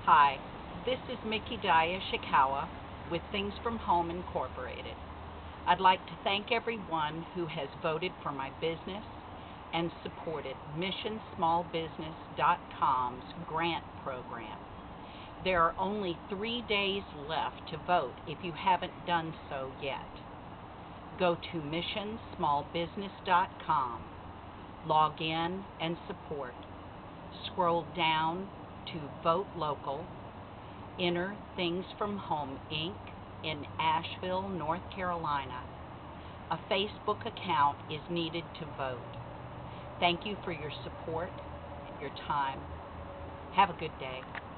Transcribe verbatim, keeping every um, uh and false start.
Hi, this is Mickey Dye-Ishikawa with Things from Home Incorporated. I'd like to thank everyone who has voted for my business and supported mission small business dot com's grant program. There are only three days left to vote if you haven't done so yet. Go to mission small business dot com, log in and support. Scroll down to Vote Local, enter Things from Home, Incorporated in Asheville, North Carolina. A Facebook account is needed to vote. Thank you for your support and your time. Have a good day.